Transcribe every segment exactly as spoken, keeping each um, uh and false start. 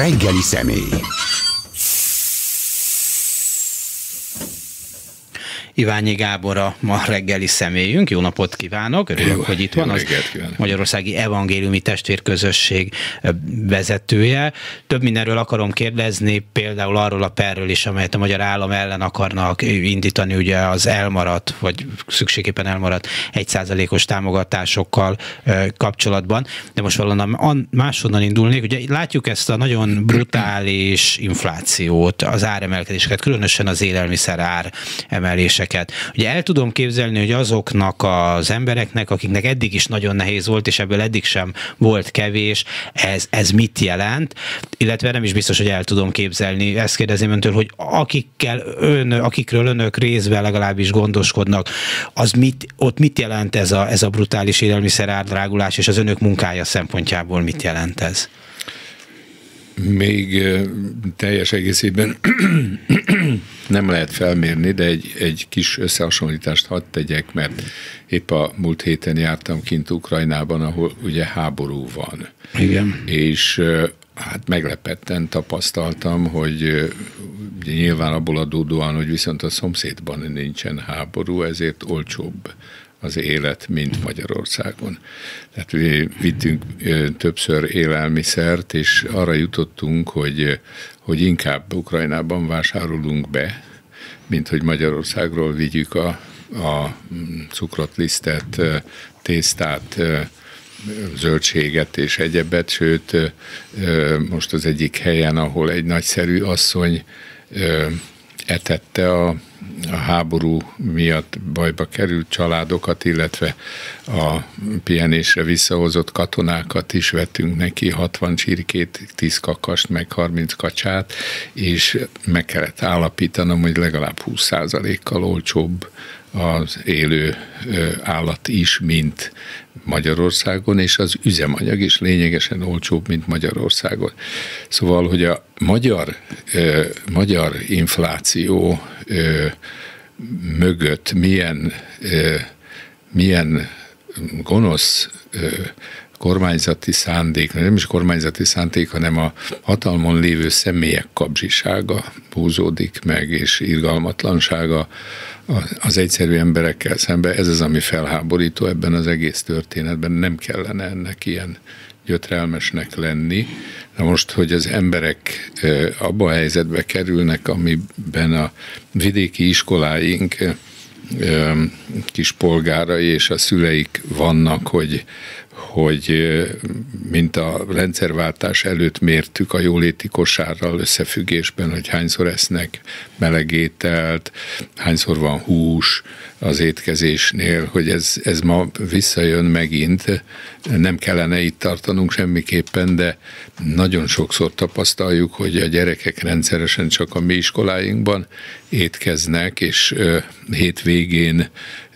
reggeli személy. Iványi Gábor a ma reggeli személyünk. Jó napot kívánok, örülök, jó, hogy itt van. Az Magyarországi Evangéliumi Testvérközösség vezetője. Több mindenről akarom kérdezni, például arról a perről is, amelyet a magyar állam ellen akarnak indítani, ugye az elmaradt, vagy szükségképpen elmaradt egy százalékos támogatásokkal kapcsolatban. De most valahonnan máshonnan indulnék. Ugye látjuk ezt a nagyon brutális inflációt, az áremelkedéseket, különösen az élelmiszer ár emeléseket. Ugye el tudom képzelni, hogy azoknak az embereknek, akiknek eddig is nagyon nehéz volt, és ebből eddig sem volt kevés, ez, ez mit jelent, illetve nem is biztos, hogy el tudom képzelni. Ezt kérdezem öntől, hogy akikkel ön, akikről önök részben legalábbis gondoskodnak, az mit, ott mit jelent ez a, ez a brutális élelmiszer árdrágulás, és az önök munkája szempontjából mit jelent ez? Még teljes egészében nem lehet felmérni, de egy, egy kis összehasonlítást hadd tegyek, mert épp a múlt héten jártam kint Ukrajnában, ahol ugye háború van. Igen. És hát meglepetten tapasztaltam, hogy nyilván abból adódóan, hogy viszont a szomszédban nincsen háború, ezért olcsóbb az élet, mint Magyarországon. Tehát vittünk többször élelmiszert, és arra jutottunk, hogy, hogy inkább Ukrajnában vásárolunk be, mint hogy Magyarországról vigyük a, a cukrot, lisztet, tésztát, zöldséget és egyebet, sőt, most az egyik helyen, ahol egy nagyszerű asszony etette a a háború miatt bajba került családokat, illetve a pihenésre visszahozott katonákat is vettünk neki, hatvan csirkét, tíz kakast, meg harminc kacsát, és meg kellett állapítanom, hogy legalább húsz százalékkal olcsóbb az élő állat is, mint Magyarországon, és az üzemanyag is lényegesen olcsóbb, mint Magyarországon. Szóval, hogy a magyar, ö, magyar infláció ö, mögött milyen, ö, milyen gonosz ö, kormányzati szándék, nem is kormányzati szándék, hanem a hatalmon lévő személyek kapzsisága húzódik meg, és irgalmatlansága az egyszerű emberekkel szemben. Ez az, ami felháborító ebben az egész történetben. Nem kellene ennek ilyen gyötrelmesnek lenni. Na most, hogy az emberek abba a helyzetbe kerülnek, amiben a vidéki iskoláink kis polgárai és a szüleik vannak, hogy, hogy mint a rendszerváltás előtt mértük a jóléti kosárral összefüggésben, hogy hányszor esznek meleg ételt, hányszor van hús az étkezésnél, hogy ez, ez ma visszajön megint. Nem kellene itt tartanunk semmiképpen, de nagyon sokszor tapasztaljuk, hogy a gyerekek rendszeresen csak a mi iskoláinkban étkeznek, és hétvégén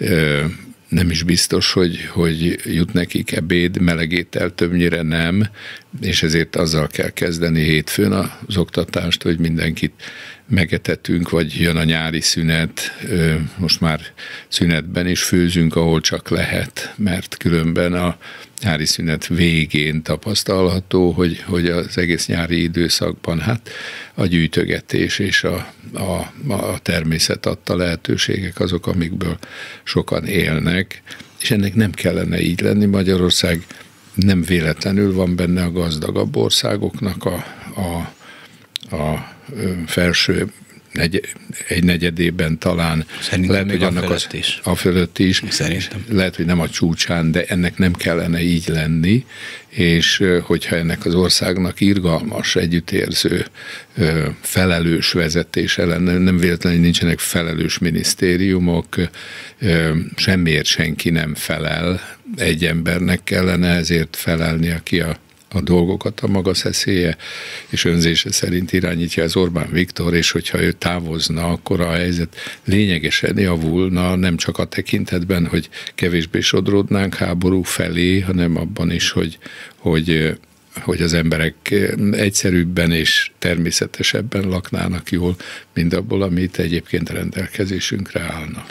nem is biztos, hogy, hogy jut nekik ebéd, meleg étel többnyire nem, és ezért azzal kell kezdeni hétfőn az oktatást, hogy mindenkit megetetünk, vagy jön a nyári szünet, most már szünetben is főzünk, ahol csak lehet, mert különben a nyári szünet végén tapasztalható, hogy, hogy az egész nyári időszakban hát a gyűjtögetés és a, a, a természet adta lehetőségek azok, amikből sokan élnek, és ennek nem kellene így lenni. Magyarország nem véletlenül van benne a gazdagabb országoknak a, a, a felső negy, egy negyedében talán. Szerintem lehet, hogy annak a fölött az, is. A fölött is. Szerintem. Lehet, hogy nem a csúcsán, de ennek nem kellene így lenni, és hogyha ennek az országnak irgalmas, együttérző, felelős vezetése lenne, nem véletlenül nincsenek felelős minisztériumok, semmiért senki nem felel, egy embernek kellene ezért felelni, aki a a dolgokat a maga szeszélye és önzése szerint irányítja az Orbán Viktor, és hogyha ő távozna, akkor a helyzet lényegesen javulna, nem csak a tekintetben, hogy kevésbé sodródnánk háború felé, hanem abban is, hogy, hogy, hogy az emberek egyszerűbben és természetesebben laknának jól, mint abból, amit egyébként rendelkezésünkre állna.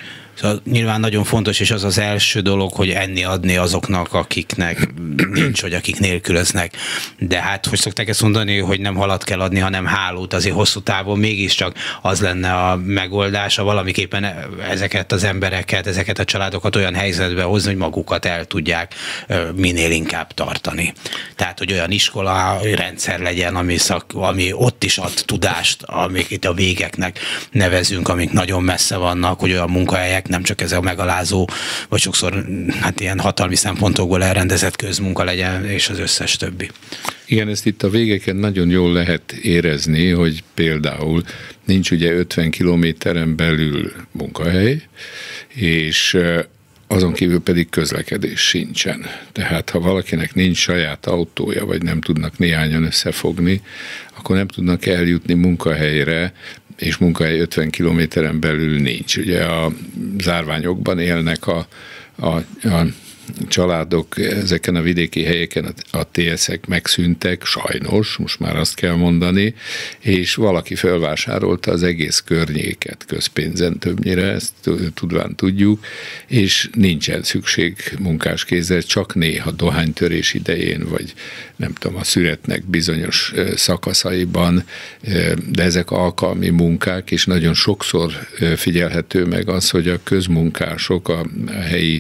Szóval nyilván nagyon fontos, és az az első dolog, hogy enni adni azoknak, akiknek nincs, vagy akik nélkülöznek. De hát, hogy szokták ezt mondani, hogy nem halat kell adni, hanem hálót, azért hosszú távon mégiscsak az lenne a megoldása, valamiképpen ezeket az embereket, ezeket a családokat olyan helyzetbe hozni, hogy magukat el tudják minél inkább tartani. Tehát, hogy olyan iskola rendszer legyen, ami, szak, ami ott is ad tudást, amik itt a végeknek nevezünk, amik nagyon messze vannak, hogy olyan munkahelyek, nem csak ez a megalázó, vagy sokszor hát ilyen hatalmi szempontokból elrendezett közmunka legyen, és az összes többi. Igen, ezt itt a végeken nagyon jól lehet érezni, hogy például nincs ugye ötven kilométeren belül munkahely, és azon kívül pedig közlekedés sincsen. Tehát ha valakinek nincs saját autója, vagy nem tudnak néhányan összefogni, akkor nem tudnak eljutni munkahelyre, és munkahely ötven kilométeren belül nincs. Ugye a zárványokban élnek a, a, a családok, ezeken a vidéki helyeken a té eszek megszűntek, sajnos, most már azt kell mondani, és valaki felvásárolta az egész környéket közpénzen többnyire, ezt tudván tudjuk, és nincsen szükség munkáskézre, csak néha dohánytörés idején, vagy nem tudom, a szüretnek bizonyos szakaszaiban, de ezek alkalmi munkák, és nagyon sokszor figyelhető meg az, hogy a közmunkások, a helyi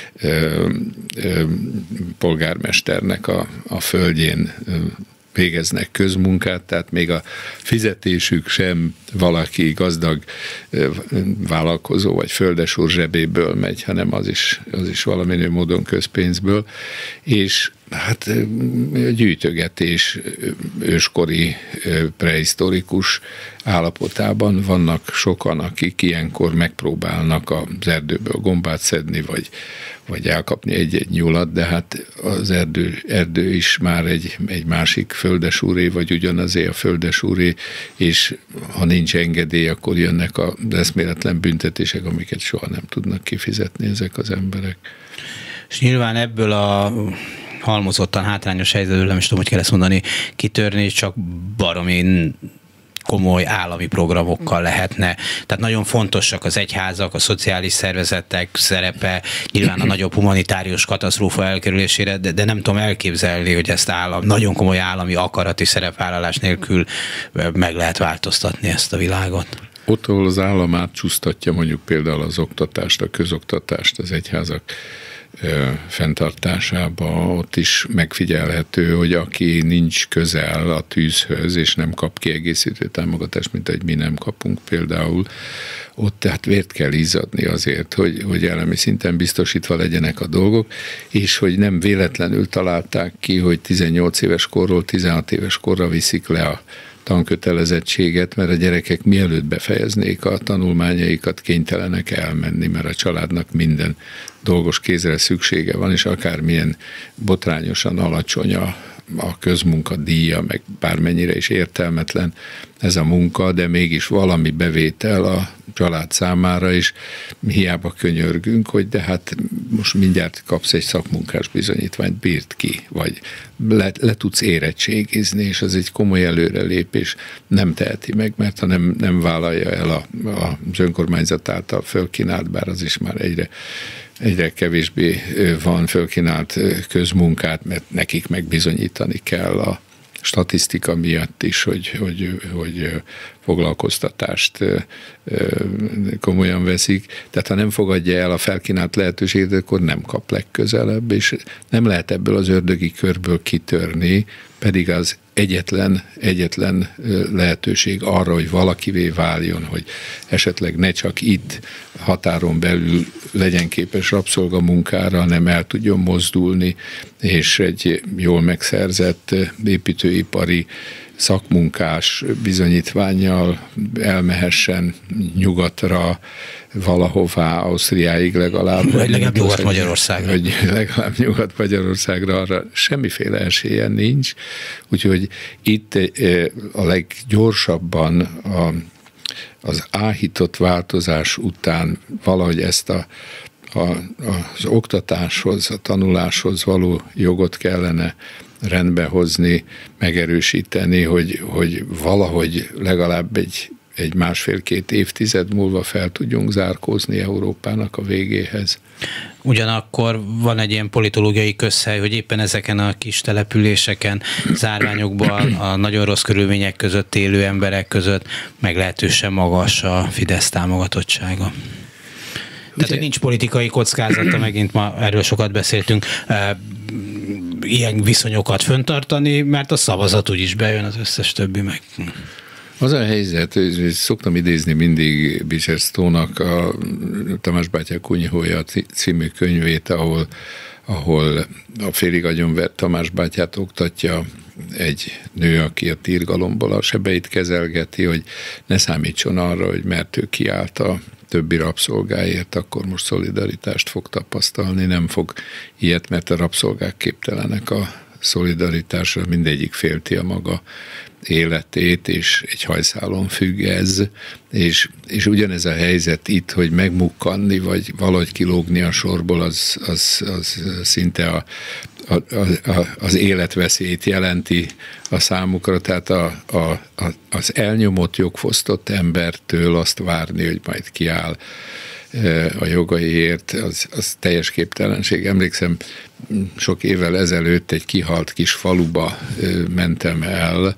polgármesternek a, a földjén végeznek közmunkát, tehát még a fizetésük sem valaki gazdag vállalkozó vagy földesúr zsebéből megy, hanem az is, az is valamilyen módon közpénzből, és hát gyűjtögetés őskori, prehisztorikus állapotában vannak sokan, akik ilyenkor megpróbálnak az erdőből gombát szedni, vagy, vagy elkapni egy-egy nyulat, de hát az erdő, erdő is már egy, egy másik földesúré, vagy ugyanazé a földesúré, és ha nincs engedély, akkor jönnek az eszméletlen büntetések, amiket soha nem tudnak kifizetni ezek az emberek. És nyilván ebből a halmozottan hátrányos helyzetből, nem is tudom, hogy kell ezt mondani, kitörni, csak baromi komoly állami programokkal lehetne. Tehát nagyon fontosak az egyházak, a szociális szervezetek szerepe, nyilván a nagyobb humanitárius katasztrófa elkerülésére, de, de nem tudom elképzelni, hogy ezt állam, nagyon komoly állami akarati szerepvállalás nélkül meg lehet változtatni ezt a világot. Ott, ahol az állam átcsúsztatja mondjuk például az oktatást, a közoktatást, az egyházak fenntartásába, ott is megfigyelhető, hogy aki nincs közel a tűzhöz, és nem kap kiegészítő támogatást, mint egy mi nem kapunk például, ott tehát vért kell izzadni azért, hogy, hogy elemi szinten biztosítva legyenek a dolgok, és hogy nem véletlenül találták ki, hogy tizennyolc éves korról tizenhat éves korra viszik le a tankötelezettséget, mert a gyerekek mielőtt befejeznék a tanulmányaikat, kénytelenek elmenni, mert a családnak minden dolgos kézre szüksége van, és akármilyen botrányosan alacsony a, a közmunkadíja, meg bármennyire is értelmetlen ez a munka, de mégis valami bevétel a család számára is, hiába könyörgünk, hogy de hát most mindjárt kapsz egy szakmunkás bizonyítványt, bírd ki, vagy le, le tudsz érettségizni, és az egy komoly előrelépés, nem teheti meg, mert ha nem, nem vállalja el a, a, az önkormányzat által fölkínált, bár az is már egyre egyre kevésbé van fölkínált közmunkát, mert nekik megbizonyítani kell a statisztika miatt is, hogy, hogy, hogy foglalkoztatást komolyan veszik. Tehát ha nem fogadja el a felkínált lehetőséget, akkor nem kap legközelebb, és nem lehet ebből az ördögi körből kitörni, pedig az egyetlen, egyetlen lehetőség arra, hogy valakivé váljon, hogy esetleg ne csak itt határon belül legyen képes rabszolgamunkára, hanem el tudjon mozdulni, és egy jól megszerzett építőipari szakmunkás bizonyítvánnyal elmehessen nyugatra, valahová, Ausztriáig legalább. Vagy legalább Nyugat-Magyarországra. Vagy legalább Nyugat-Magyarországra, arra semmiféle esélye nincs. Úgyhogy itt a leggyorsabban a, az áhított változás után valahogy ezt a, a, az oktatáshoz, a tanuláshoz való jogot kellene rendbe hozni, megerősíteni, hogy, hogy valahogy legalább egy egy másfél-két évtized múlva fel tudjunk zárkózni Európának a végéhez. Ugyanakkor van egy ilyen politológiai közhely, hogy éppen ezeken a kis településeken, zárványokban, a nagyon rossz körülmények között élő emberek között meglehetősen magas a Fidesz támogatottsága. Tehát, hogy nincs politikai kockázata, megint ma erről sokat beszéltünk, ilyen viszonyokat föntartani, mert a szavazat úgyis bejön, az összes többi meg. Az a helyzet, hogy szoktam idézni mindig Bicsesztónak a Tamás bátyák Kunyhója című könyvét, ahol, ahol a félig agyonvert Tamás bátyát oktatja egy nő, aki a tírgalomból a sebeit kezelgeti, hogy ne számítson arra, hogy mert ő kiállt a többi rabszolgáért, akkor most szolidaritást fog tapasztalni, nem fog ilyet, mert a rabszolgák képtelenek a szolidaritásra, mindegyik félti a maga életét, és egy hajszálon függ ez, és, és ugyanez a helyzet itt, hogy megmukkanni, vagy valahogy kilógni a sorból, az, az, az szinte a, a, a, az életveszélyt jelenti a számukra, tehát a, a, a, az elnyomott, jogfosztott embertől azt várni, hogy majd kiáll a jogaiért, az, az teljes képtelenség. Emlékszem, sok évvel ezelőtt egy kihalt kis faluba mentem el,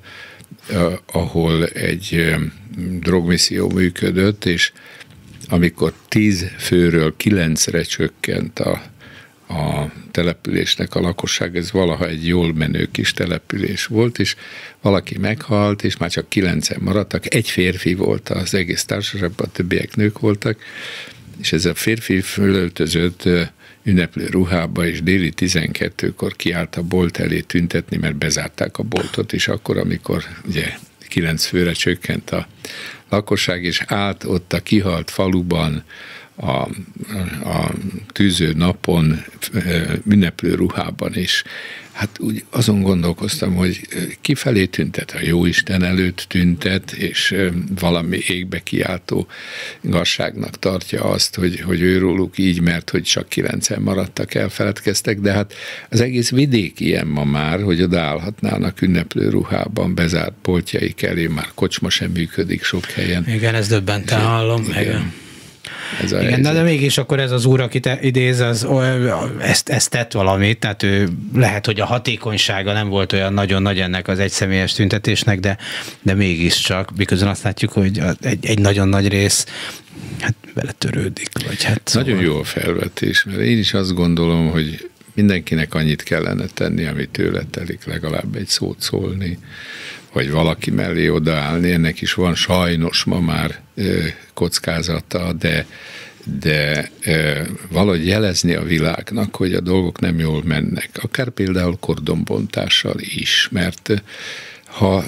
ahol egy drogmisszió működött, és amikor tíz főről kilencre csökkent a, a településnek a lakosság, ez valaha egy jól menő kis település volt, és valaki meghalt, és már csak kilencen maradtak, egy férfi volt az egész társaságban, a többiek nők voltak, és ez a férfi fölöltözött ünneplő ruhába, és déli tizenkettőkor kiállt a bolt elé tüntetni, mert bezárták a boltot, és akkor, amikor ugye kilenc főre csökkent a lakosság, és állt ott a kihalt faluban a, a tűző napon ünneplő ruhában is. Hát úgy azon gondolkoztam, hogy kifelé tüntet, a Jóisten előtt tüntet, és valami égbe kiáltó igazságnak tartja azt, hogy, hogy őróluk így, mert hogy csak kilencen maradtak, elfeledkeztek, de hát az egész vidék ilyen ma már, hogy odaállhatnának ünneplő ruhában, bezárt boltjaik elé, már kocsma sem működik sok helyen. Igen, ez döbbenten hallom. Igen. Igen. Ez Igen, de, de mégis akkor ez az úr, akit idéz, az, ezt, ezt tett valamit, tehát ő lehet, hogy a hatékonysága nem volt olyan nagyon nagy ennek az egyszemélyes tüntetésnek, de, de mégiscsak, miközben azt látjuk, hogy egy, egy nagyon nagy rész hát beletörődik. Vagy hát nagyon szóval... jó a felvetés, mert én is azt gondolom, hogy mindenkinek annyit kellene tenni, amit tőle telik, legalább egy szót szólni, vagy valaki mellé odaállni. Ennek is van sajnos ma már kockázata, de, de valahogy jelezni a világnak, hogy a dolgok nem jól mennek. Akár például kordonbontással is, mert ha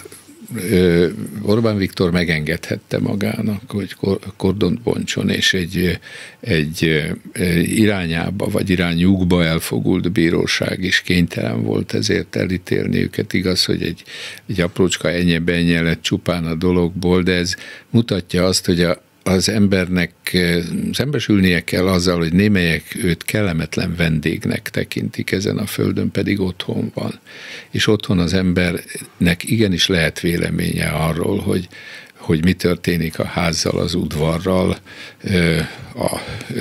Orbán Viktor megengedhette magának, hogy kordont bontson, és egy, egy irányába vagy irányukba elfogult bíróság is kénytelen volt ezért elítélni őket. Igaz, hogy egy, egy aprócska ennyi-bennyi lett csupán a dologból, de ez mutatja azt, hogy a az embernek szembesülnie kell azzal, hogy némelyek őt kellemetlen vendégnek tekintik ezen a földön, pedig otthon van. És otthon az embernek igenis lehet véleménye arról, hogy, hogy mi történik a házzal, az udvarral, a,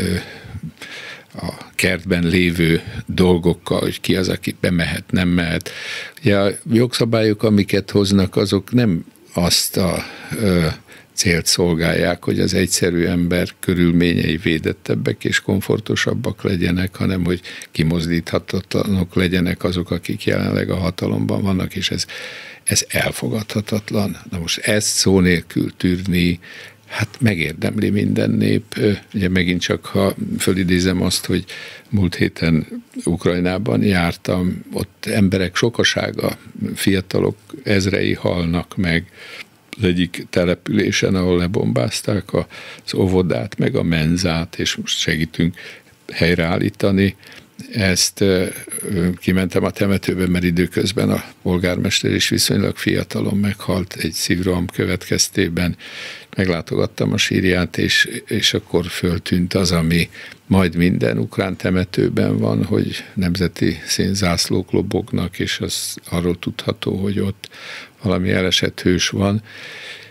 a kertben lévő dolgokkal, hogy ki az, aki bemehet, nem mehet. Ugye a jogszabályok, amiket hoznak, azok nem azt a célt szolgálják, hogy az egyszerű ember körülményei védettebbek és komfortosabbak legyenek, hanem hogy kimozdíthatatlanok legyenek azok, akik jelenleg a hatalomban vannak, és ez, ez elfogadhatatlan. Na most ezt szó nélkül tűrni, hát megérdemli minden nép. Ugye megint csak, ha fölidézem azt, hogy múlt héten Ukrajnában jártam, ott emberek sokasága, fiatalok ezrei halnak meg, az egyik településen, ahol lebombázták az óvodát, meg a menzát, és most segítünk helyreállítani. Ezt kimentem a temetőbe, mert időközben a polgármester is viszonylag fiatalon meghalt egy szívroham következtében. Meglátogattam a sírját, és, és akkor föltűnt az, ami majd minden ukrán temetőben van, hogy nemzeti színzászlók lobognak, és az arról tudható, hogy ott valami elesett hős van.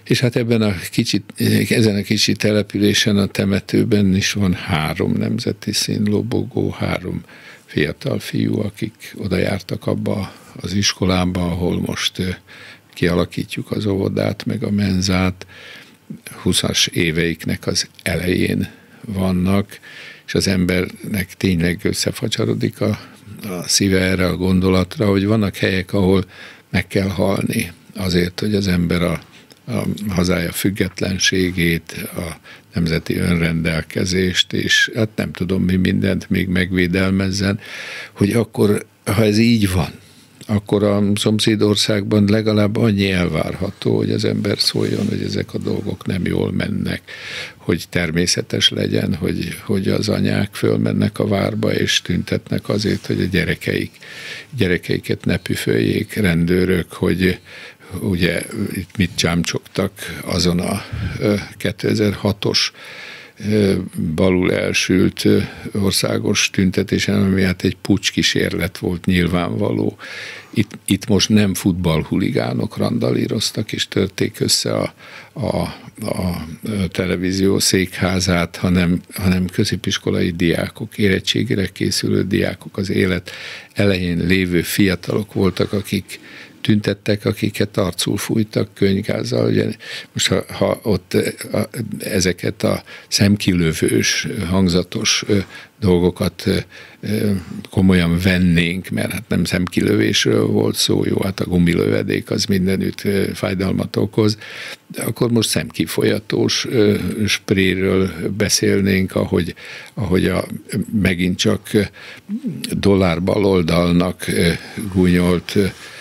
És hát ebben a kicsit, ezen a kicsi településen, a temetőben is van három nemzeti színlobogó, három fiatal fiú, akik oda jártak abba az iskolába, ahol most kialakítjuk az óvodát, meg a menzát. húszas éveiknek az elején vannak, és az embernek tényleg összefacsarodik a, a szíve erre a gondolatra, hogy vannak helyek, ahol meg kell halni azért, hogy az ember a, a hazája függetlenségét, a nemzeti önrendelkezést, és hát nem tudom mi mindent még megvédelmezzen, hogy akkor, ha ez így van, akkor a szomszédországban legalább annyi elvárható, hogy az ember szóljon, hogy ezek a dolgok nem jól mennek, hogy természetes legyen, hogy, hogy az anyák fölmennek a várba és tüntetnek azért, hogy a gyerekeik, gyerekeiket ne püföljék rendőrök, hogy ugye itt mit csámcsogtak azon a kétezer-hatos balul elsült országos tüntetésen, ami hát egy pucskísérlet volt nyilvánvaló. Itt, itt most nem futballhuligánok randalíroztak és törték össze a, a, a televízió székházát, hanem, hanem középiskolai diákok, érettségére készülő diákok, az élet elején lévő fiatalok voltak, akik tüntettek, akiket arcul fújtak könyvgázzal. Ugye most ha, ha ott a, ezeket a szemkilövős, hangzatos dolgokat komolyan vennénk, mert hát nem szemkilövésről volt szó, jó, hát a gumilövedék az mindenütt fájdalmat okoz, de akkor most szemkifolyatós spréről beszélnénk, ahogy, ahogy a, megint csak dollárbaloldalnak gúnyolt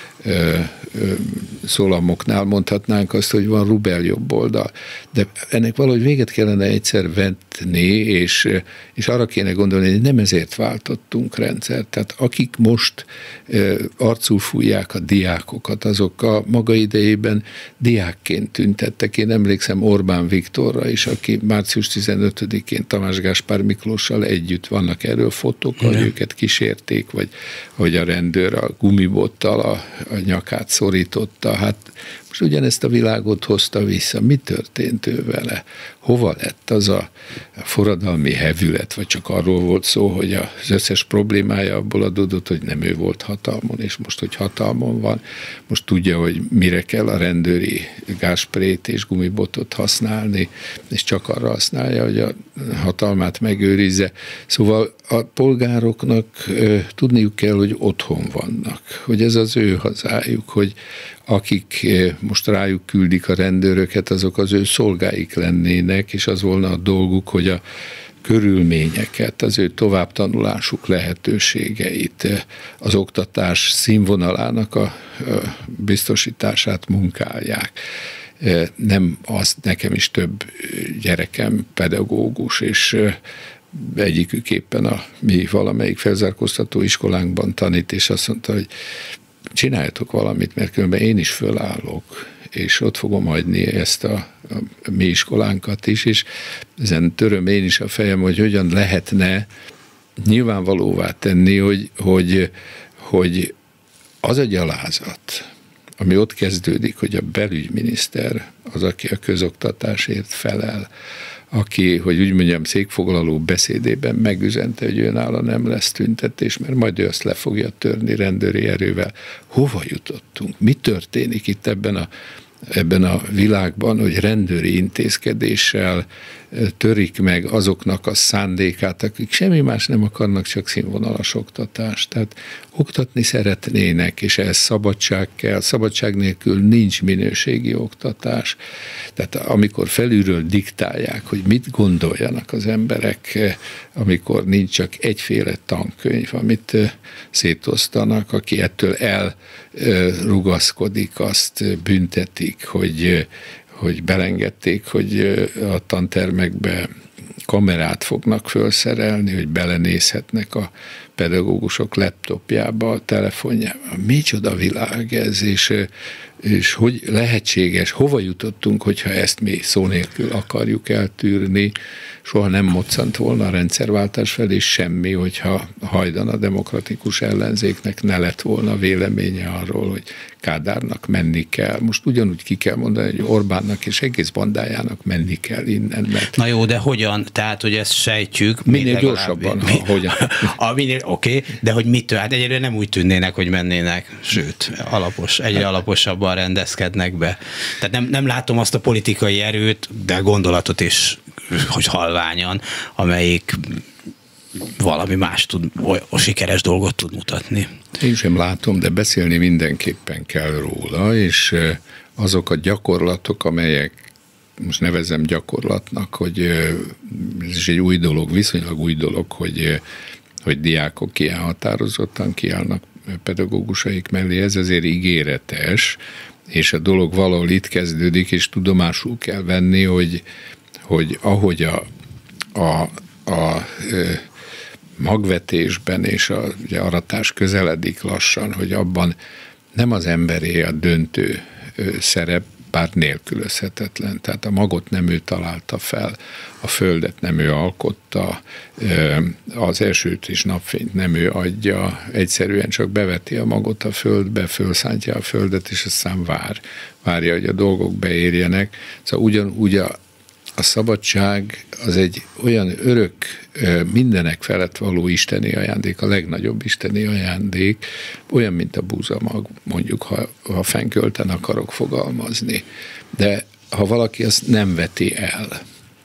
szólamoknál mondhatnánk azt, hogy van rubel jobb oldal. De ennek valahogy véget kellene egyszer vetni, és, és arra kéne gondolni, hogy nem ezért váltottunk rendszert. Tehát akik most arcul fújják a diákokat, azok a maga idejében diákként tüntettek. Én emlékszem Orbán Viktorra is, aki március tizenötödikén Tamás Gáspár Miklóssal együtt, vannak erről fotók, hogy őket kísérték, vagy hogy a rendőr a gumibottal a, a nyakát szorította. Hát most ugyanezt a világot hozta vissza. Mi történt ő vele? Hova lett az a forradalmi hevület? Vagy csak arról volt szó, hogy az összes problémája abból adódott, hogy nem ő volt hatalmon, és most, hogy hatalmon van, most tudja, hogy mire kell a rendőri gázsprét és gumibotot használni, és csak arra használja, hogy a hatalmát megőrizze. Szóval a polgároknak tudniuk kell, hogy otthon vannak, hogy ez az ő hazájuk, hogy akik most rájuk küldik a rendőröket, azok az ő szolgáik lennének, és az volna a dolguk, hogy a körülményeket, az ő továbbtanulásuk lehetőségeit, az oktatás színvonalának a biztosítását munkálják. Nem az, nekem is több gyerekem pedagógus, és egyikük éppen a mi valamelyik felzárkóztató iskolánkban tanít, és azt mondta, hogy csináljatok valamit, mert különben én is fölállok, és ott fogom hagyni ezt a, a mi iskolánkat is, és ezen töröm én is a fejem, hogy hogyan lehetne nyilvánvalóvá tenni, hogy, hogy, hogy az a gyalázat, ami ott kezdődik, hogy a belügyminiszter az, aki a közoktatásért felel, aki, hogy úgy mondjam, székfoglaló beszédében megüzente, hogy őnála nem lesz tüntetés, mert majd ő azt le fogja törni rendőri erővel. Hova jutottunk? Mi történik itt ebben a, ebben a világban, hogy rendőri intézkedéssel törik meg azoknak a szándékát, akik semmi más nem akarnak, csak színvonalas oktatást. Tehát oktatni szeretnének, és ehhez szabadság kell. Szabadság nélkül nincs minőségi oktatás. Tehát amikor felülről diktálják, hogy mit gondoljanak az emberek, amikor nincs csak egyféle tankönyv, amit szétosztanak, aki ettől elrugaszkodik, azt büntetik, hogy hogy belengedték, hogy a tantermekbe kamerát fognak felszerelni, hogy belenézhetnek a pedagógusok laptopjába, a telefonjába. Micsoda világ ez, és és hogy lehetséges, hova jutottunk, hogyha ezt mi szó nélkül akarjuk eltűrni, soha nem moccant volna a rendszerváltás felé semmi, hogyha hajdan a demokratikus ellenzéknek ne lett volna véleménye arról, hogy Kádárnak menni kell. Most ugyanúgy ki kell mondani, hogy Orbánnak és egész bandájának menni kell innen. Mert na jó, de hogyan? Tehát, hogy ezt sejtjük. Minél gyorsabban, mi, ha, hogyan. Oké, okay, de hogy mitől? Hát egyre nem úgy tűnnének, hogy mennének, sőt, alapos, egyre alaposabban rendezkednek be. Tehát nem, nem látom azt a politikai erőt, de gondolatot is, hogy halványan, amelyik valami más tud, olyan sikeres dolgot tud mutatni. Én sem látom, de beszélni mindenképpen kell róla, és azok a gyakorlatok, amelyek, most nevezem gyakorlatnak, hogy ez is egy új dolog, viszonylag új dolog, hogy, hogy diákok ilyen határozottan kiállnak pedagógusaik mellé, ez azért ígéretes, és a dolog valahol itt kezdődik, és tudomásul kell venni, hogy, hogy ahogy a, a, a, a magvetésben és a ugye, aratás közeledik lassan, hogy abban nem az emberé a döntő szerep, bár nélkülözhetetlen. Tehát a magot nem ő találta fel, a földet nem ő alkotta, az esőt és napfényt nem ő adja, egyszerűen csak beveti a magot a földbe, fölszántja a földet, és aztán vár, várja, hogy a dolgok beérjenek. Szóval ugyanúgy a A szabadság az egy olyan örök, mindenek felett való isteni ajándék, a legnagyobb isteni ajándék, olyan, mint a búzamag, mondjuk, ha, ha fennkölten akarok fogalmazni. De ha valaki azt nem veti el,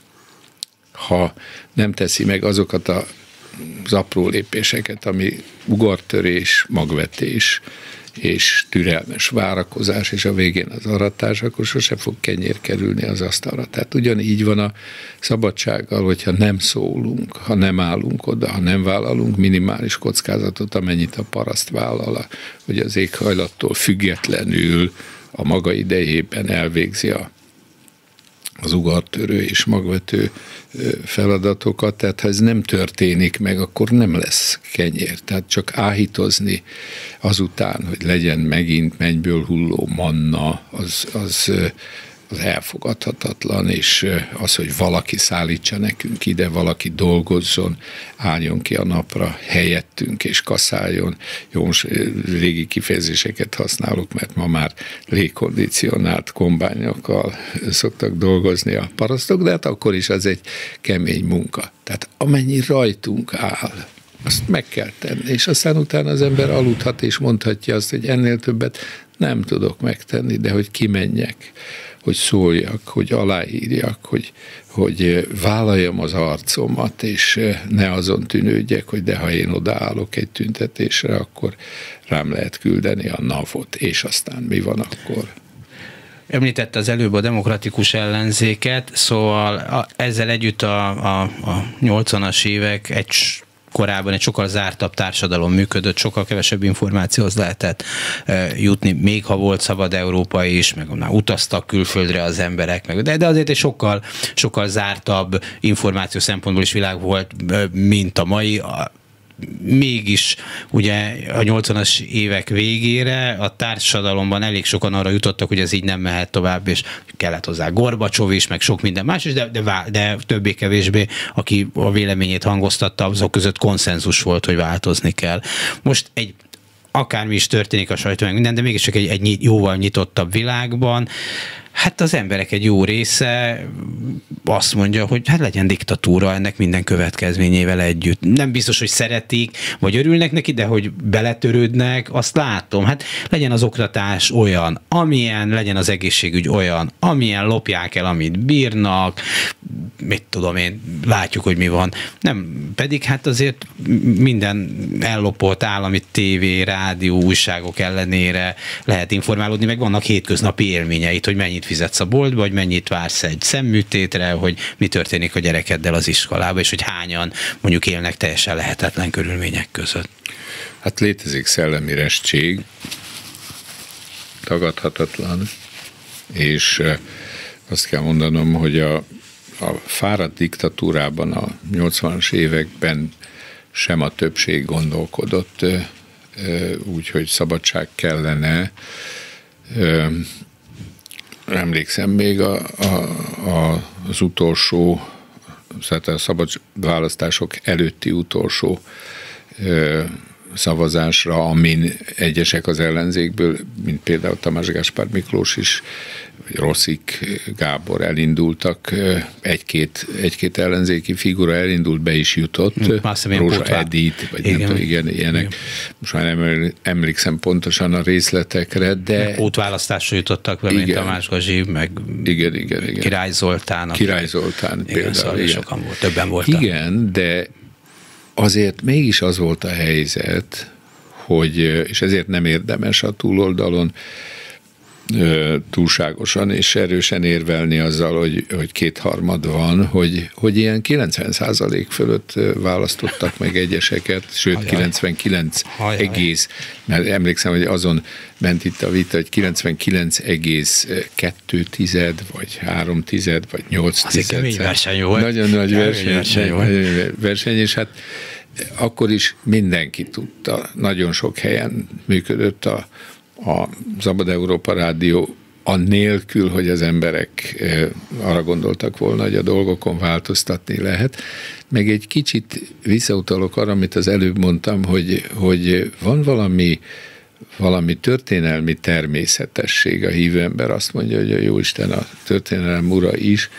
ha nem teszi meg azokat a, az apró lépéseket, ami ugartörés, magvetés, és türelmes várakozás, és a végén az aratás, akkor sose fog kenyér kerülni az asztalra. Tehát ugyanígy van a szabadsággal, hogyha nem szólunk, ha nem állunk oda, ha nem vállalunk minimális kockázatot, amennyit a paraszt vállal, hogy az éghajlattól függetlenül a maga idejében elvégzi a az ugartörő és magvető feladatokat, tehát ha ez nem történik meg, akkor nem lesz kenyér. Tehát csak áhítozni azután, hogy legyen megint mennyből hulló manna, az, az, az elfogadhatatlan, és az, hogy valaki szállítsa nekünk ide, valaki dolgozzon, álljon ki a napra helyettünk, és kaszáljon. Jó, most régi kifejezéseket használok, mert ma már légkondicionált kombányokkal szoktak dolgozni a parasztok, de hát akkor is az egy kemény munka. Tehát amennyi rajtunk áll, azt meg kell tenni, és aztán utána az ember aludhat, és mondhatja azt, hogy ennél többet nem tudok megtenni, de hogy kimenjek, hogy szóljak, hogy aláírjak, hogy, hogy vállaljam az arcomat, és ne azon tűnődjek, hogy de ha én odaállok egy tüntetésre, akkor rám lehet küldeni a navot, és aztán mi van akkor? Említette az előbb a demokratikus ellenzéket, szóval a, ezzel együtt a, a, a nyolcvanas évek egy korábban egy sokkal zártabb társadalom működött, sokkal kevesebb információhoz lehetett e, jutni, még ha volt szabad Európa is, meg már utaztak külföldre az emberek, meg, de, de azért egy sokkal, sokkal zártabb információ szempontból is világ volt, mint a mai. A, mégis ugye a nyolcvanas évek végére a társadalomban elég sokan arra jutottak, hogy ez így nem mehet tovább, és kellett hozzá Gorbacsov is, meg sok minden más is, de, de, de többé-kevésbé, aki a véleményét hangoztatta, azok között konszenzus volt, hogy változni kell. Most egy akármi is történik a sajtóban, minden, de mégis csak egy, egy jóval nyitottabb világban, hát az emberek egy jó része azt mondja, hogy hát legyen diktatúra ennek minden következményével együtt. Nem biztos, hogy szeretik, vagy örülnek neki, de hogy beletörődnek, azt látom. Hát legyen az oktatás olyan, amilyen, legyen az egészségügy olyan, amilyen, lopják el, amit bírnak, mit tudom én, látjuk, hogy mi van. Nem, pedig hát azért minden ellopott állami tévé, rádió, újságok ellenére lehet informálódni, meg vannak hétköznapi élményeit, hogy mennyit fizetsz a boltba, hogy mennyit vársz egy szemműtétre, hogy mi történik a gyerekeddel az iskolába, és hogy hányan mondjuk élnek teljesen lehetetlen körülmények között. Hát létezik szellemi restség, tagadhatatlan, és azt kell mondanom, hogy a, a fáradt diktatúrában a nyolcvanas években sem a többség gondolkodott úgy, hogy szabadság kellene, Emlékszem még a, a, a, az utolsó, tehát a szabad választások előtti utolsó ö, szavazásra, amin egyesek az ellenzékből, mint például Tamás Gáspár Miklós is, vagy Rosszik Gábor elindultak, egy-két, egy-két ellenzéki figura elindult, be is jutott, Rózsa Edith, vagy igen. nem tudom, igen, ilyenek. Igen. Most már nem emlékszem pontosan a részletekre, de... Útválasztásra jutottak be, mint Tamás Gazzsi, meg igen, igen, igen. Király Zoltán. Király Zoltán igen, például. Szóval igen. Sokan volt, többen voltak. Igen, de azért mégis az volt a helyzet, hogy, és ezért nem érdemes a túloldalon túlságosan és erősen érvelni azzal, hogy, hogy kétharmad van, hogy, hogy ilyen kilencven százalék fölött választottak meg egyeseket, sőt Ajaj. kilencvenkilenc Ajaj. egész, mert emlékszem, hogy azon ment itt a vita, hogy kilencvenkilenc egész kettő tized, vagy három tized, vagy nyolc tized. Az egy kemény verseny volt. Nagyon nagy verseny, verseny, verseny, verseny, és hát akkor is mindenki tudta, nagyon sok helyen működött a a Szabad Európa Rádió annélkül, hogy az emberek arra gondoltak volna, hogy a dolgokon változtatni lehet. Meg egy kicsit visszautalok arra, amit az előbb mondtam, hogy, hogy van valami, valami történelmi természetesség. A hívő ember azt mondja, hogy a Jóisten a történelem ura is,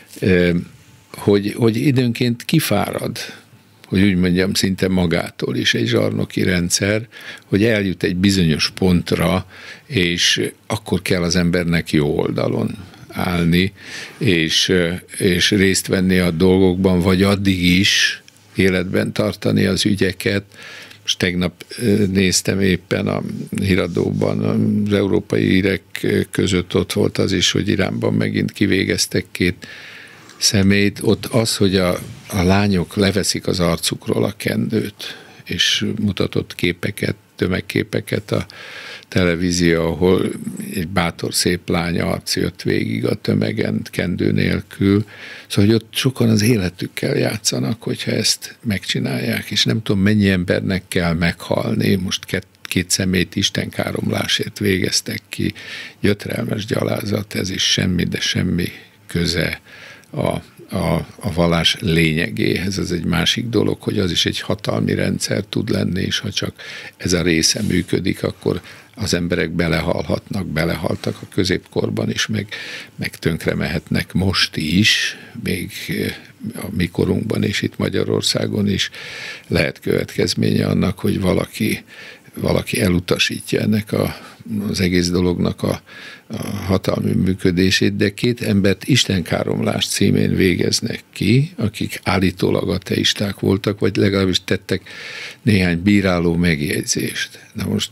hogy, hogy időnként kifárad, hogy úgy mondjam, szinte magától is egy zsarnoki rendszer, hogy eljut egy bizonyos pontra, és akkor kell az embernek jó oldalon állni, és, és részt venni a dolgokban, vagy addig is életben tartani az ügyeket. Most tegnap néztem éppen a híradóban, az európai hírek között ott volt az is, hogy Iránban megint kivégeztek két szemét, ott az, hogy a, a lányok leveszik az arcukról a kendőt, és mutatott képeket, tömegképeket a televízió, ahol egy bátor szép lány arc jött végig a tömegen kendő nélkül. Szóval, hogy ott sokan az életükkel játszanak, hogyha ezt megcsinálják, és nem tudom, mennyi embernek kell meghalni, most két, két szemét istenkáromlásért végeztek ki, gyötrelmes gyalázat, ez is semmi, de semmi köze A, a, a vallás lényegéhez. Ez egy másik dolog, hogy az is egy hatalmi rendszer tud lenni, és ha csak ez a része működik, akkor az emberek belehalhatnak, belehaltak a középkorban is, meg, meg tönkre mehetnek most is, még a mi korunkban és itt Magyarországon is lehet következménye annak, hogy valaki, valaki elutasítja ennek a, az egész dolognak a a hatalmi működését, de két embert istenkáromlás címén végeznek ki, akik állítólag ateisták voltak, vagy legalábbis tettek néhány bíráló megjegyzést. Na most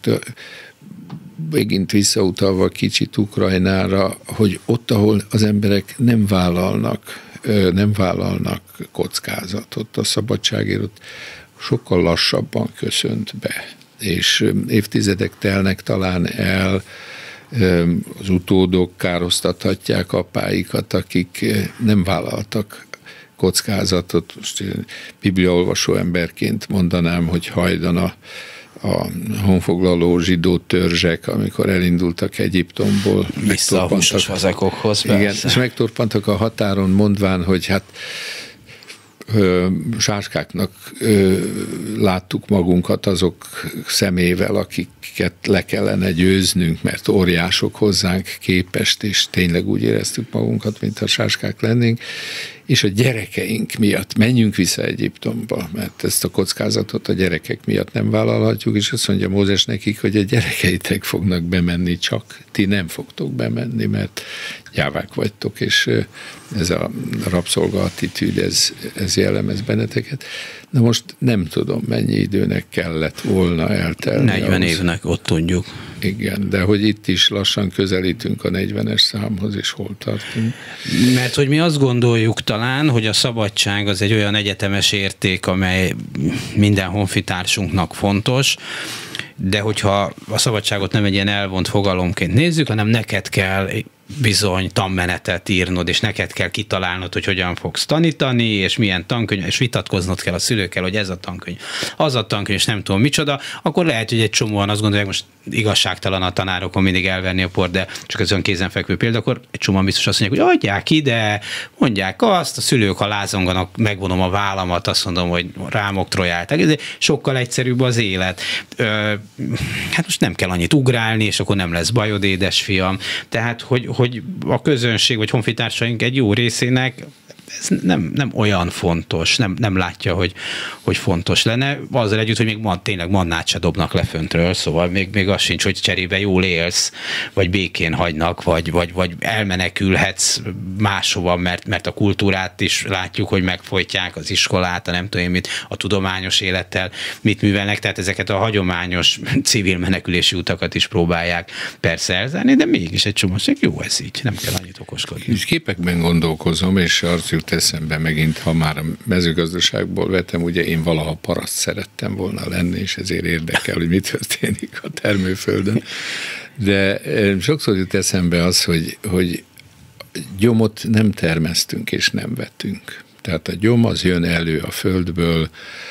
megint visszautalva kicsit Ukrajnára, hogy ott, ahol az emberek nem vállalnak, nem vállalnak kockázatot, a szabadságért ott sokkal lassabban köszönt be, és évtizedek telnek talán el, az utódok károsztathatják apáikat, akik nem vállaltak kockázatot. Most bibliaolvasó emberként mondanám, hogy hajdan a, a honfoglaló zsidó törzsek, amikor elindultak Egyiptomból. Vissza a húsos fazekokhoz. Igen, és megtorpantak a határon, mondván, hogy hát Ö, sáskáknak ö, láttuk magunkat azok szemével, akiket le kellene győznünk, mert óriások hozzánk képest, és tényleg úgy éreztük magunkat, mintha sáskák lennénk, és a gyerekeink miatt menjünk vissza Egyiptomba, mert ezt a kockázatot a gyerekek miatt nem vállalhatjuk, és azt mondja Mózes nekik, hogy a gyerekeitek fognak bemenni, csak ti nem fogtok bemenni, mert gyávák vagytok, és ez a rabszolga attitűd, ez, ez jellemez benneteket. Na most nem tudom, mennyi időnek kellett volna eltelni. negyven ahhoz. Évnek, ott tudjuk. Igen, de hogy itt is lassan közelítünk a negyvenes számhoz, és hol tartunk. Mert hogy mi azt gondoljuk talán, hogy a szabadság az egy olyan egyetemes érték, amely minden honfitársunknak fontos, de hogyha a szabadságot nem egy ilyen elvont fogalomként nézzük, hanem neked kell bizony tanmenetet írnod, és neked kell kitalálnod, hogy hogyan fogsz tanítani, és milyen tankönyv, és vitatkoznod kell a szülőkkel, hogy ez a tankönyv, az a tankönyv, és nem tudom micsoda, akkor lehet, hogy egy csomóan azt gondolják, most igazságtalan a tanárokon mindig elvenni a port, de csak az olyan kézenfekvő példa, akkor egy csomóan biztos azt mondják, hogy adják ide, mondják azt, a szülők, ha lázonganak, megvonom a vállamat, azt mondom, hogy rám oktrojálták. Ez sokkal egyszerűbb az élet. Ö, hát most nem kell annyit ugrálni, és akkor nem lesz bajod, édesfiam. Tehát, hogy, hogy a közönség, vagy honfitársaink egy jó részének ez nem, nem olyan fontos, nem, nem látja, hogy, hogy fontos lenne. Azzal együtt, hogy még man, tényleg mannát se dobnak le föntről, szóval még, még az sincs, hogy cserébe jól élsz, vagy békén hagynak, vagy, vagy, vagy elmenekülhetsz máshova, mert, mert a kultúrát is látjuk, hogy megfojtják, az iskolát, a nem tudom én mit, a tudományos élettel mit művelnek, tehát ezeket a hagyományos civil menekülési utakat is próbálják persze elzárni, de mégis egy csomó, jó ez így, nem kell annyit okoskodni. És képekben gondolkozom, és arra jut eszembe megint, ha már a mezőgazdaságból vettem, ugye én valaha paraszt szerettem volna lenni, és ezért érdekel, hogy mit történik a termőföldön. De sokszor jut eszembe az, hogy, hogy gyomot nem termesztünk és nem vettünk. Tehát a gyom az jön elő a földből,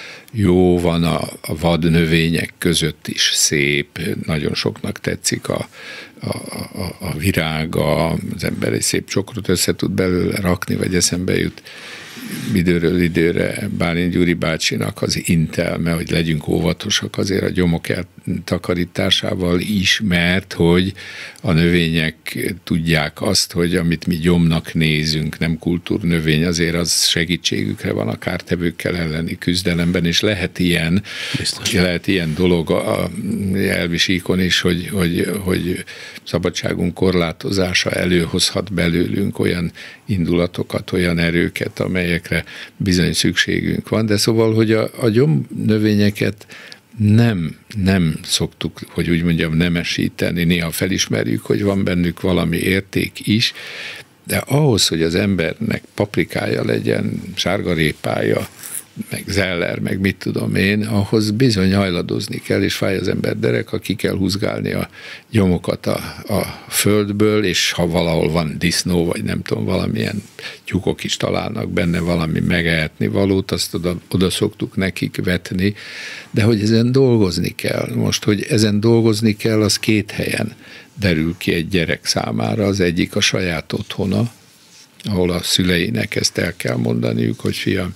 jó van a, a vadnövények között is szép, nagyon soknak tetszik a, a, a, a virága, az ember egy szép csokrot össze tud belőle rakni, vagy eszembe jut időről időre Bálint Gyuri bácsinak az intelme, hogy legyünk óvatosak azért a gyomok eltakarításával is, mert hogy a növények tudják azt, hogy amit mi gyomnak nézünk, nem kultúrnövény, azért az segítségükre van a kártevőkkel elleni küzdelemben, és lehet ilyen, Biztos. lehet ilyen dolog a elvisíkon is, hogy, hogy, hogy szabadságunk korlátozása előhozhat belőlünk olyan indulatokat, olyan erőket, amelyekre bizony szükségünk van, de szóval, hogy a, a gyomnövényeket nem, nem szoktuk, hogy úgy mondjam, nemesíteni, néha felismerjük, hogy van bennük valami érték is, de ahhoz, hogy az embernek paprikája legyen, sárgarépája, meg zeller, meg mit tudom én, ahhoz bizony hajladozni kell, és fáj az ember derek, ki kell húzgálni a gyomokat a, a földből, és ha valahol van disznó, vagy nem tudom, valamilyen tyúkok is találnak benne valami megehetni valót, azt oda, oda szoktuk nekik vetni, de hogy ezen dolgozni kell. Most, hogy ezen dolgozni kell, az két helyen derül ki egy gyerek számára, az egyik a saját otthona, ahol a szüleinek ezt el kell mondaniuk, hogy fiam,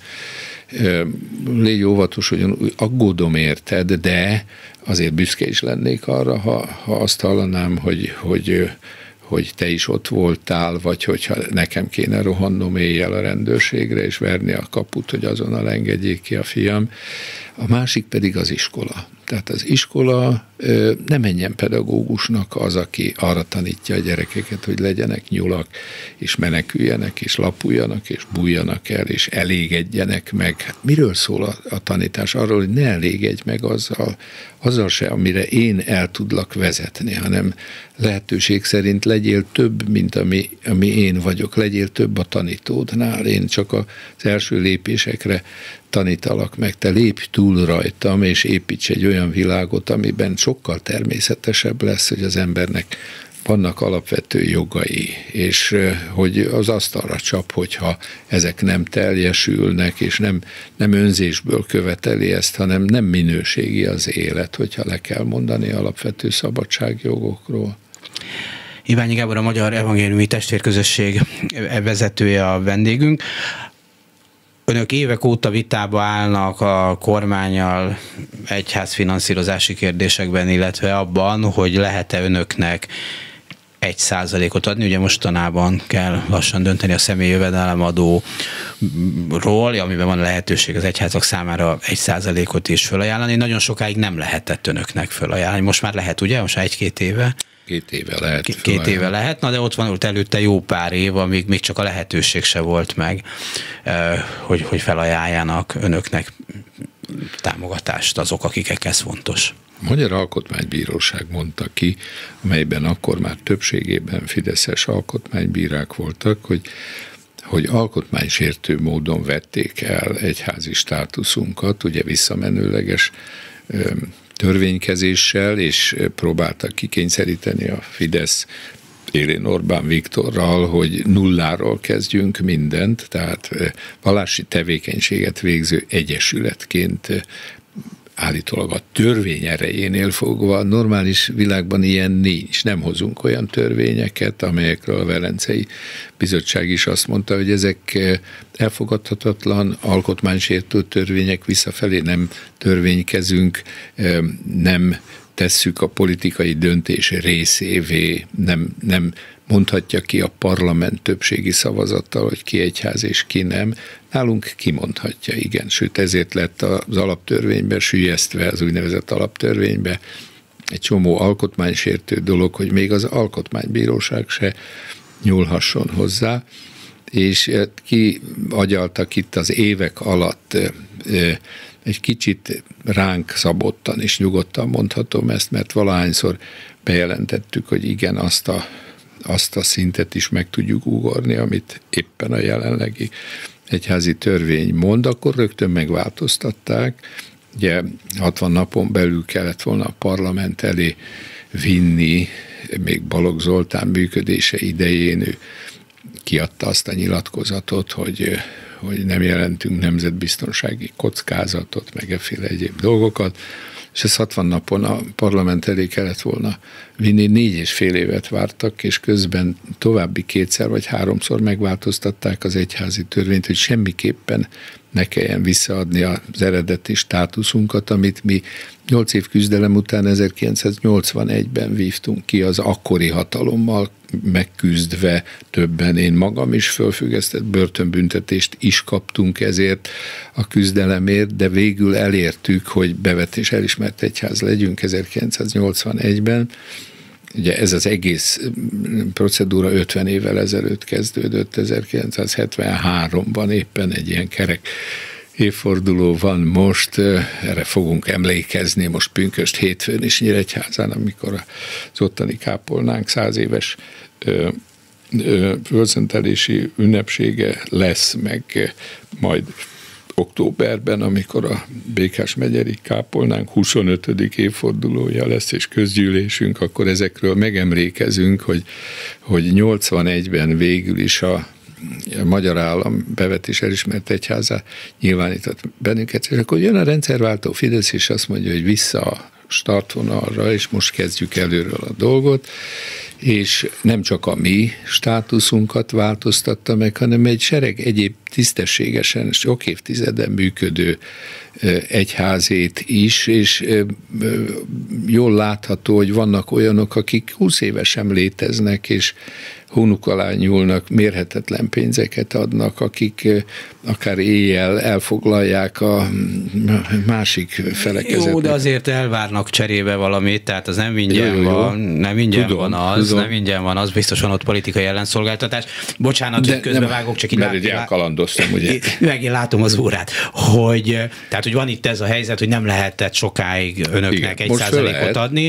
légy óvatos, hogy aggódom érted, de azért büszke is lennék arra, ha, ha azt hallanám, hogy, hogy, hogy te is ott voltál, vagy hogyha nekem kéne rohannom éjjel a rendőrségre, és verni a kaput, hogy azonnal engedjék ki a fiam. A másik pedig az iskola. Tehát az iskola ne menjen pedagógusnak az, aki arra tanítja a gyerekeket, hogy legyenek nyulak, és meneküljenek, és lapuljanak, és bújjanak el, és elégedjenek meg. Hát miről szól a, a tanítás? Arról, hogy ne elégedj meg azzal, azzal se, amire én el tudlak vezetni, hanem lehetőség szerint legyél több, mint ami, ami én vagyok. Legyél több a tanítódnál. Én csak az első lépésekre tanítalak meg, te lépj túl rajtam, és építs egy olyan világot, amiben sokkal természetesebb lesz, hogy az embernek vannak alapvető jogai, és hogy az asztalra csap, hogyha ezek nem teljesülnek, és nem, nem önzésből követeli ezt, hanem nem minőségi az élet, hogyha le kell mondani alapvető szabadságjogokról. Iványi Gábor, a Magyar Evangéliumi Testvérközösség vezetője a vendégünk. Önök évek óta vitába állnak a kormánnyal egyházfinanszírozási kérdésekben, illetve abban, hogy lehet-e önöknek egy százalékot adni. Ugye mostanában kell lassan dönteni a személyi jövedelemadóról, amiben van lehetőség az egyházak számára egy százalékot is fölajánlani. Nagyon sokáig nem lehetett önöknek fölajánlani. Most már lehet, ugye? Most már egy-két éve? Két éve lehet. Két, két éve lehet, na de ott van ott előtte jó pár év, amíg még csak a lehetőség se volt meg, hogy, hogy felajánljanak önöknek támogatást azok, akiknek ez fontos. A Magyar Alkotmánybíróság mondta ki, amelyben akkor már többségében fideszes alkotmánybírák voltak, hogy, hogy alkotmánysértő módon vették el egyházi státuszunkat, ugye visszamenőleges törvénykezéssel, és próbáltak kikényszeríteni a Fidesz Élén Orbán Viktorral, hogy nulláról kezdjünk mindent, tehát vallási tevékenységet végző egyesületként állítólag a törvény erejénél fogva, a normális világban ilyen nincs. Nem hozunk olyan törvényeket, amelyekről a Velencei Bizottság is azt mondta, hogy ezek elfogadhatatlan, alkotmánysértő törvények, visszafelé nem törvénykezünk, nem tesszük a politikai döntés részévé, nem, nem mondhatja ki a parlament többségi szavazattal, hogy ki egyház és ki nem. Nálunk kimondhatja, igen. Sőt, ezért lett az alaptörvénybe süllyesztve, az úgynevezett alaptörvénybe egy csomó alkotmánysértő dolog, hogy még az alkotmánybíróság se nyúlhasson hozzá, és ki agyaltak itt az évek alatt egy kicsit ránk szabottan és nyugodtan mondhatom ezt, mert valahányszor bejelentettük, hogy igen, azt a, azt a szintet is meg tudjuk ugorni, amit éppen a jelenlegi egyházi törvény mond, akkor rögtön megváltoztatták. Ugye hatvan napon belül kellett volna a parlament elé vinni, még Balogh Zoltán működése idején ő kiadta azt a nyilatkozatot, hogy hogy nem jelentünk nemzetbiztonsági kockázatot, meg efféle egyéb dolgokat, és ezt hatvan napon a parlament elé kellett volna vinni, négy és fél évet vártak, és közben további kétszer vagy háromszor megváltoztatták az egyházi törvényt, hogy semmiképpen ne kelljen visszaadni az eredeti státuszunkat, amit mi nyolc év küzdelem után ezerkilencszáznyolcvanegyben vívtunk ki az akkori hatalommal megküzdve többen, én magam is fölfüggesztett börtönbüntetést is kaptunk ezért a küzdelemért, de végül elértük, hogy bevetés elismert egyház legyünk ezerkilencszáznyolcvanegyben. Ugye ez az egész procedúra ötven évvel ezelőtt kezdődött, ezerkilencszázhetvenháromban éppen egy ilyen kerek évforduló van most, erre fogunk emlékezni most pünkösd hétfőn is Nyíregyházán, amikor az ottani kápolnánk száz éves fölszentelési ünnepsége lesz, meg majd októberben, amikor a Békás megyeri kápolnánk huszonötödik évfordulója lesz, és közgyűlésünk, akkor ezekről megemlékezünk, hogy, hogy nyolcvanegyben végül is a a magyar állam bevetés elismert egyházá nyilvánított bennünket, és akkor jön a rendszerváltó Fidesz, és azt mondja, hogy vissza a startvonalra, és most kezdjük előről a dolgot, és nem csak a mi státuszunkat változtatta meg, hanem egy sereg egyéb tisztességesen, sok évtizeden működő egyházét is, és jól látható, hogy vannak olyanok, akik húsz éve sem léteznek, és hónuk alá nyúlnak, mérhetetlen pénzeket adnak, akik akár éjjel elfoglalják a másik felekezetet. Jó, de azért elvárnak cserébe valamit, tehát az nem ingyen jó, jó, van, nem ingyen tudom, van az, tudom. nem ingyen van az, biztosan ott politikai ellenszolgáltatás. Bocsánat, hogy közbevágok, csak így mert így elkalandoztam, ugye? Megint látom az órát, hogy, tehát, hogy van itt ez a helyzet, hogy nem lehetett sokáig önöknek egy százalékot adni,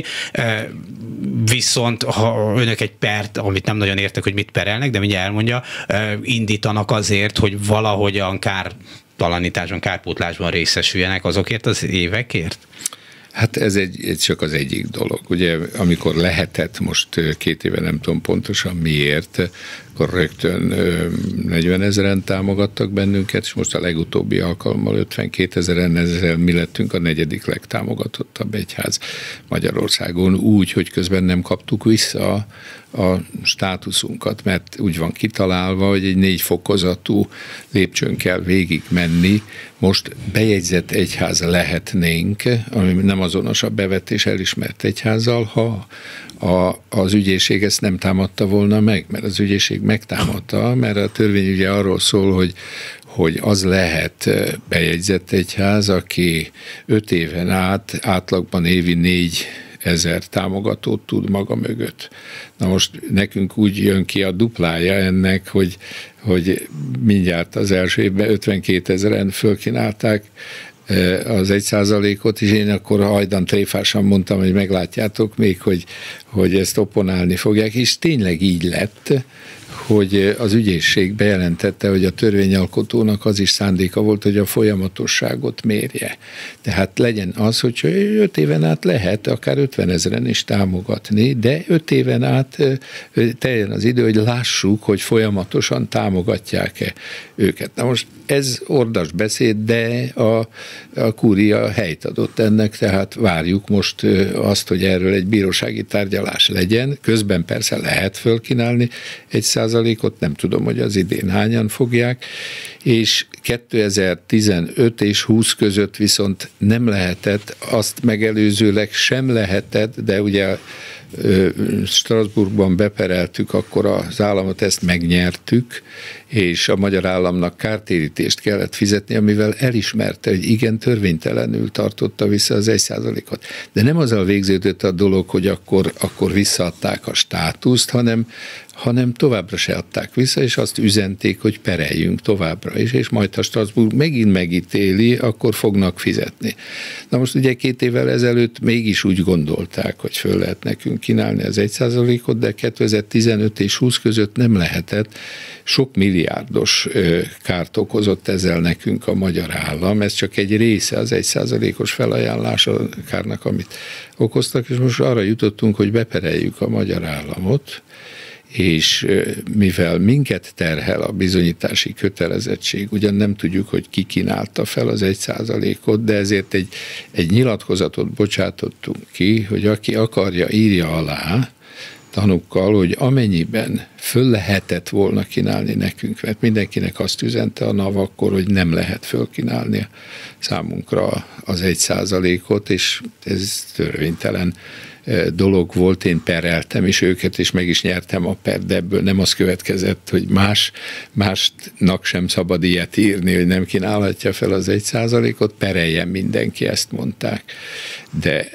viszont ha önök egy pert, amit nem nagyon értek, hogy mit perelnek, de mindjárt elmondja, indítanak azért, hogy valahogyan kártalanításban, kárpótlásban részesüljenek azokért az évekért? Hát ez egy, ez csak az egyik dolog. Ugye, amikor lehetett, most két éve nem tudom pontosan miért, akkor rögtön negyven ezeren támogattak bennünket, és most a legutóbbi alkalommal ötvenkét ezeren, ezzel mi lettünk a negyedik legtámogatottabb egyház Magyarországon, úgy, hogy közben nem kaptuk vissza a, a státuszunkat, mert úgy van kitalálva, hogy egy négy fokozatú lépcsőn kell végig menni. Most bejegyzett egyház lehetnénk, ami nem azonos a bevetés elismert egyházzal, ha A, az ügyészség ezt nem támadta volna meg, mert az ügyészség megtámadta, mert a törvény ugye arról szól, hogy, hogy az lehet bejegyzett egyház, aki öt éven át átlagban évi négy ezer támogatót tud maga mögött. Na most nekünk úgy jön ki a duplája ennek, hogy, hogy mindjárt az első évben ötvenkét ezeren fölkínálták az egy százalékot, és én akkor hajdan tréfásan mondtam, hogy meglátjátok még, hogy, hogy ezt opponálni fogják, és tényleg így lett, hogy az ügyészség bejelentette, hogy a törvényalkotónak az is szándéka volt, hogy a folyamatosságot mérje. Tehát legyen az, hogy öt éven át lehet akár ötvenezren is támogatni, de öt éven át teljen az idő, hogy lássuk, hogy folyamatosan támogatják-e őket. Na most ez ordas beszéd, de a, a kúria helyt adott ennek, tehát várjuk most azt, hogy erről egy bírósági tárgyalás legyen. Közben persze lehet fölkínálni egy százalékot, nem tudom, hogy az idén hányan fogják, és kétezer-tizenöt és húsz között viszont nem lehetett, azt megelőzőleg sem lehetett, de ugye Strasbourgban bepereltük, akkor az államot, ezt megnyertük, és a magyar államnak kártérítést kellett fizetni, amivel elismerte, hogy igen, törvénytelenül tartotta vissza az egy százalékot. De nem azzal végződött a dolog, hogy akkor, akkor visszaadták a státuszt, hanem, hanem továbbra se adták vissza, és azt üzenték, hogy pereljünk továbbra is, és majd ha Strasbourg megint megítéli, akkor fognak fizetni. Na most ugye két évvel ezelőtt mégis úgy gondolták, hogy föl lehet nekünk kínálni az egy százalékot, de kétezer-tizenöt és húsz között nem lehetett. Sok milliárdos kárt okozott ezzel nekünk a magyar állam, ez csak egy része az egy százalékos felajánlás a kárnak, amit okoztak, és most arra jutottunk, hogy bepereljük a magyar államot, és mivel minket terhel a bizonyítási kötelezettség, ugyan nem tudjuk, hogy ki kínálta fel az egy százalékot, de ezért egy, egy nyilatkozatot bocsátottunk ki, hogy aki akarja, írja alá, tanukkal, hogy amennyiben föl lehetett volna kínálni nekünk, mert mindenkinek azt üzente a NAV akkor, hogy nem lehet fölkínálni számunkra az egy százalékot, és ez törvénytelen dolog volt, én pereltem is őket, és meg is nyertem a per, de ebből nem az következett, hogy más, másnak sem szabad ilyet írni, hogy nem kínálhatja fel az egy százalékot, pereljen mindenki, ezt mondták. De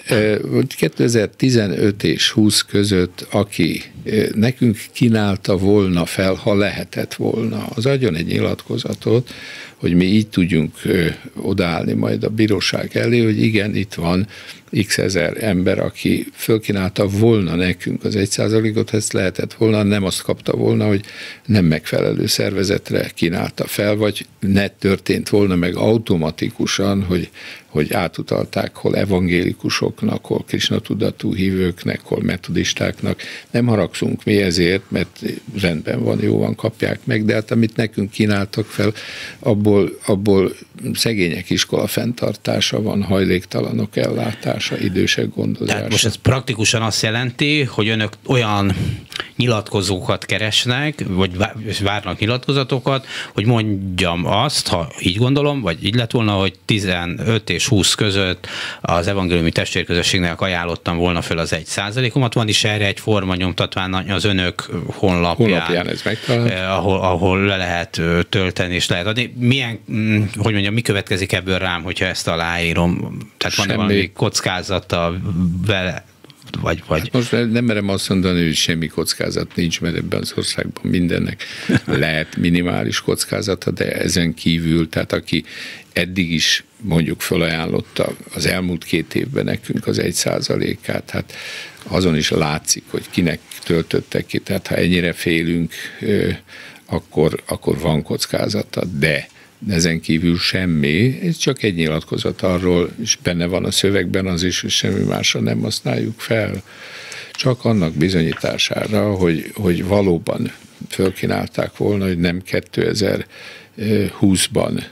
kétezer-tizenöt és húsz között, aki nekünk kínálta volna fel, ha lehetett volna, az adjon egy nyilatkozatot, hogy mi így tudjunk odaállni majd a bíróság elé, hogy igen, itt van x ezer ember, aki fölkínálta volna nekünk az egy százalékot, ezt lehetett volna, nem azt kapta volna, hogy nem megfelelő szervezetre kínálta fel, vagy ne történt volna meg automatikusan, hogy, hogy átutalták hol evangélikusoknak, hol Krisna tudatú hívőknek, hol metodistáknak. Nem haragszunk mi ezért, mert rendben van, jó van, kapják meg, de hát amit nekünk kínáltak fel, abból, abból szegények iskola fenntartása van, hajléktalanok ellátása, idősek gondozása. Tehát most ez praktikusan azt jelenti, hogy önök olyan nyilatkozókat keresnek, vagy várnak nyilatkozatokat, hogy mondjam azt, ha így gondolom, vagy így lett volna, hogy tizenöt és húsz között az evangéliumi testvérközösségnek ajánlottam volna föl az egy százalékomat. Van is erre egy formanyomtatvány az önök honlapján, honlapján ez eh, ahol, ahol le lehet tölteni és lehet adni. Milyen, hogy mondjam, mi következik ebből rám, hogyha ezt aláírom? Tehát van-e valami kockázata vele? Vagy, vagy. Hát most nem merem azt mondani, hogy semmi kockázat nincs, mert ebben az országban mindennek lehet minimális kockázata, de ezen kívül, tehát aki eddig is mondjuk felajánlotta az elmúlt két évben nekünk az egy százalékát, hát azon is látszik, hogy kinek töltöttek ki, tehát ha ennyire félünk, akkor, akkor van kockázata, de ezen kívül semmi, ez csak egy nyilatkozat arról, és benne van a szövegben az is, hogy semmi másra nem használjuk fel. Csak annak bizonyítására, hogy, hogy valóban fölkínálták volna, hogy nem kétezer-húszban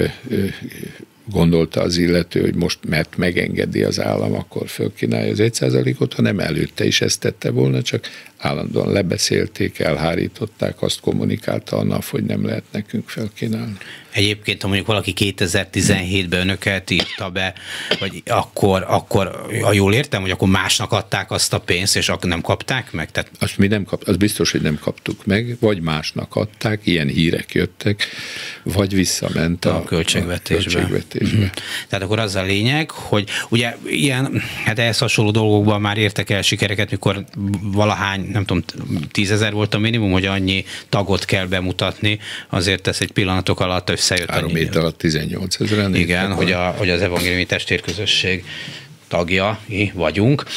gondolta az illető, hogy most mert megengedi az állam, akkor fölkínálja az egy százalékot, hanem előtte is ezt tette volna, csak állandóan lebeszélték, elhárították, azt kommunikálta a NAV, hogy nem lehet nekünk felkínálni. Egyébként, ha mondjuk valaki kétezer-tizenhétben önöket írta be, vagy akkor, akkor, ha jól értem, hogy akkor másnak adták azt a pénzt, és akkor nem kapták meg? Tehát... Azt mi nem kap, az biztos, hogy nem kaptuk meg, vagy másnak adták, ilyen hírek jöttek, vagy visszament a, a költségvetésbe. A költségvetésbe. Mm. Tehát akkor az a lényeg, hogy ugye ilyen, hát ehhez hasonló dolgokban már értek el sikereket, mikor valahány, nem tudom, tízezer volt a minimum, hogy annyi tagot kell bemutatni, azért ez egy pillanatok alatt összejött. Három hét alatt tizennyolc ezeren. Igen, hogy, a, hogy az evangéliumi testvérközösség tagjai vagyunk.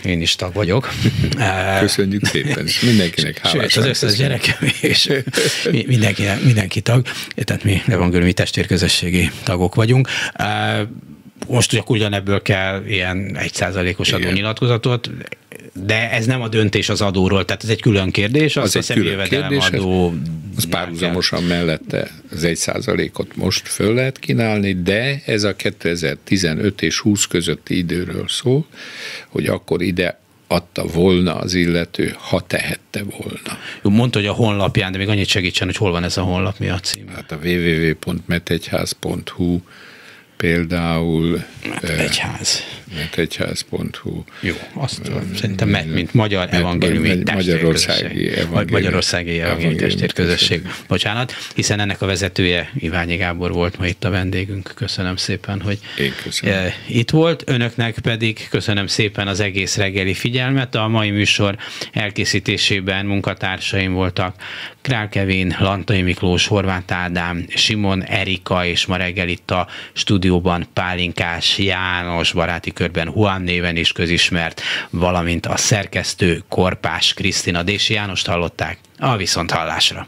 én is tag vagyok. Köszönjük szépen, és mindenkinek hálás. Sőt, az összes gyerekem és mindenki, mindenki tag, tehát mi evangéliumi testvérközösségi tagok vagyunk. Most csak ugyanebből kell ilyen egy százalékos adónyilatkozatot, de ez nem a döntés az adóról, tehát ez egy külön kérdés, az, az a személyjövedelemadó. Az párhuzamosan mellette az egy százalékot most föl lehet kínálni, de ez a kétezer-tizenöt és húsz közötti időről szól, hogy akkor ide adta volna az illető, ha tehette volna. Jó, mondta, hogy a honlapján, de még annyit segítsen, hogy hol van ez a honlap, mi a cím? Hát a double-u double-u double-u pont metegyház pont hu például... Metegyház. metegyház pont hu. Jó, azt uh, szerintem met, mint Magyar Evangéliumi Testvérközösség. Magyarországi Evangéliumi Testvérközösség. Bocsánat, hiszen ennek a vezetője Iványi Gábor volt ma itt a vendégünk. Köszönöm szépen, hogy itt volt. Önöknek pedig köszönöm szépen az egész reggeli figyelmet. A mai műsor elkészítésében munkatársaim voltak Král Kevin, Lantai Miklós, Horváth Ádám, Simon Erika, és ma reggel itt a stúdióban Pálinkás János, baráti körben Juan néven is közismert, valamint a szerkesztő Korpás Krisztina. Dési Jánost hallották, a viszonthallásra.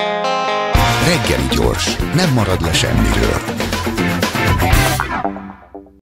Reggeli gyors, nem marad le semmiről.